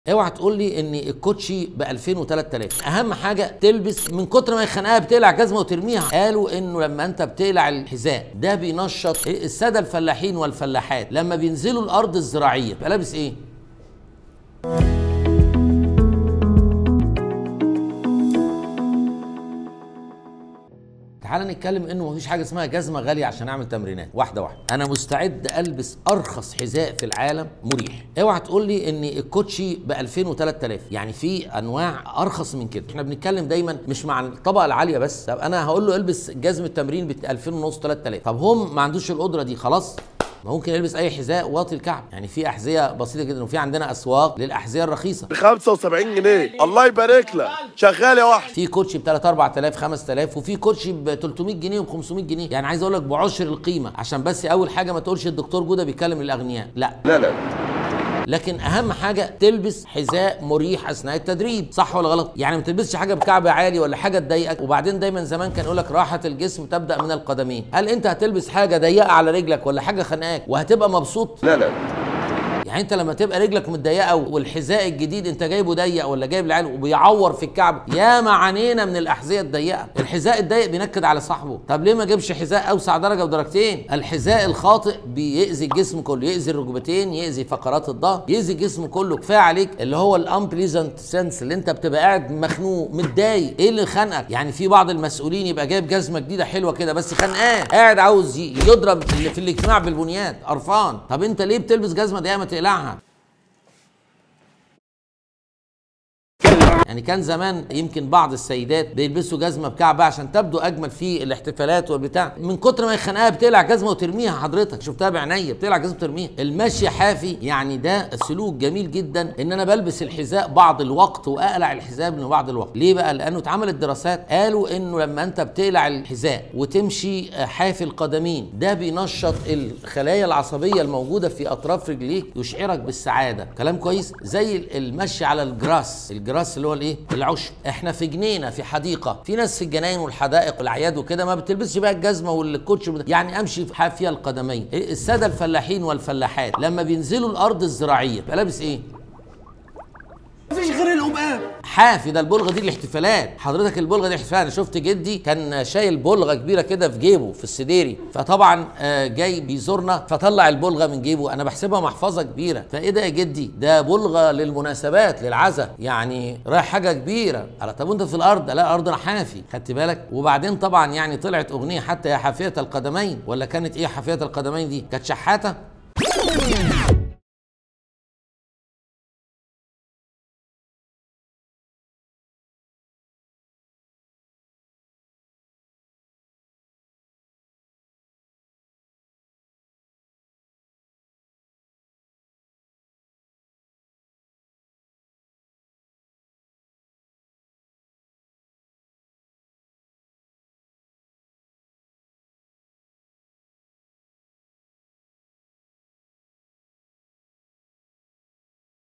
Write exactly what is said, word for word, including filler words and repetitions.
اوعى تقول لي ان الكوتشي ب ألفين و تلات آلاف. اهم حاجه تلبس من كتر ما يخنقها بتقلع جزمه وترميها. قالوا انه لما انت بتقلع الحذاء ده بينشط الساده الفلاحين والفلاحات لما بينزلوا الارض الزراعيه. يبقى لابس ايه؟ تعال نتكلم انه مفيش حاجه اسمها جزمه غاليه عشان اعمل تمرينات. واحده واحده، انا مستعد البس ارخص حذاء في العالم مريح. اوعى تقول لي ان الكوتشي ب ألفين و تلات آلاف، يعني في انواع ارخص من كده. احنا بنتكلم دايما مش مع الطبقه العاليه بس. طب انا هقول له البس جزمه تمرين ب ألفين ونص تلات آلاف، طب هم ما عندوش القدره دي، خلاص ممكن يلبس اي حذاء واطي الكعب. يعني في احذيه بسيطه جدا، وفي عندنا اسواق للاحذيه الرخيصه ب خمسة وسبعين جنيه. الله يبارك لك، شغال يا واحد. في كوتشي ب تلاتة أربعة آلاف خمسة آلاف، وفي كوتشي ب تلتمية جنيه وب خمسمية جنيه. يعني عايز اقول لك بعشر القيمه، عشان بس اول حاجه ما تقولش الدكتور جوده بيتكلم للاغنياء، لا لا لا. لكن اهم حاجه تلبس حذاء مريح اثناء التدريب، صح ولا غلط؟ يعني ما تلبسش حاجه بكعب عالي ولا حاجه تضايقك. وبعدين دايما زمان كان يقول لك راحه الجسم تبدا من القدمين. هل انت هتلبس حاجه ضيقه على رجلك ولا حاجه خانقاك وهتبقى مبسوط؟ لا لا. يعني انت لما تبقى رجلك متضيقه والحذاء الجديد انت جايبه ضيق ولا جايب العيال وبيعور في الكعب، يا ما عانينا من الاحذيه الضيقه. الحذاء الضيق بينكد على صاحبه. طب ليه ما جيبش حذاء اوسع درجه ودرجتين؟ الحذاء الخاطئ بيأذي الجسم كله، يأذي الركبتين، يأذي فقرات الظهر، يأذي الجسم كله. كفايه عليك اللي هو الامبليزنت سنس، اللي انت بتبقى قاعد مخنوق متضايق. ايه اللي خانقك؟ يعني في بعض المسؤولين يبقى جايب جزمه جديده حلوه كده بس خانقاه، قاعد عاوز يضرب في الاجتماع بالبنيات، قرفان. طب انت ليه بتلبس جزمه ضيقه؟ ما تقلعها. يعني كان زمان يمكن بعض السيدات بيلبسوا جزمه بكعب عشان تبدو اجمل في الاحتفالات والبتاع، من كتر ما يخنقها بتقلع جزمه وترميها. حضرتك شفتها بعينيا بتقلع جزمه وترميها. المشي حافي، يعني ده سلوك جميل جدا ان انا بلبس الحذاء بعض الوقت واقلع الحذاء من بعض الوقت. ليه بقى؟ لانه اتعملت دراسات قالوا انه لما انت بتقلع الحذاء وتمشي حافي القدمين ده بينشط الخلايا العصبيه الموجوده في اطراف رجليك، يشعرك بالسعاده. كلام كويس. زي المشي على الجراس، الجراس اللي هو الايه؟ العشب. احنا في جنينه في حديقه، في ناس في الجناين والحدائق والاعياد وكده ما بتلبسش بقى الجزمه والكوتش، يعني امشي حافيه القدمين. الساده الفلاحين والفلاحات لما بينزلوا الارض الزراعيه يبقى لابس ايه؟ مفيش غير القمقان حافي. ده البلغه دي الاحتفالات. حضرتك البلغه دي احتفالات. انا شفت جدي كان شايل بلغه كبيره كده في جيبه في السديري، فطبعا جاي بيزورنا فطلع البلغه من جيبه. انا بحسبها محفظه كبيره. فايه ده يا جدي؟ ده بلغه للمناسبات للعزاء، يعني رايح حاجه كبيره. على طب وانت في الارض؟ لا ارضنا حافي، خدت بالك؟ وبعدين طبعا يعني طلعت اغنيه حتى يا حافيه القدمين، ولا كانت ايه حافيه القدمين دي؟ كانت شحاته.